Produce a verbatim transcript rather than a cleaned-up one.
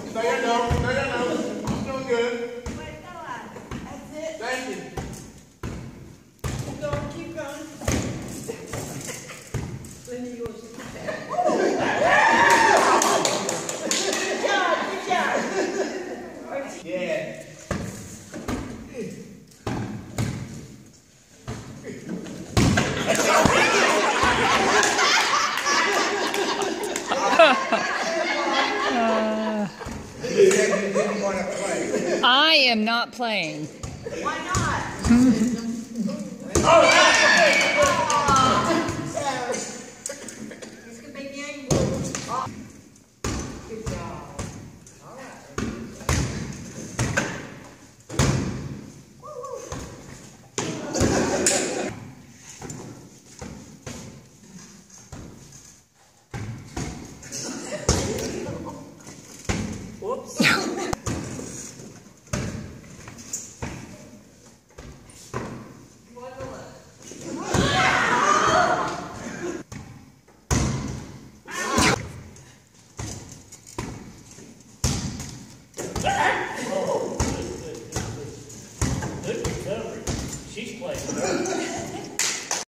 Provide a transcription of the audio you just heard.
Know your nose. Know your nose. You're doing good. Wait, go on. That's it. Thank you. Keep going, keep going. Linda, yours. Good job, good job. Yeah. I am not playing. Why not? Oh, He's gonna make the angle. Good job. All right. Whoops. Good recovery. She's playing.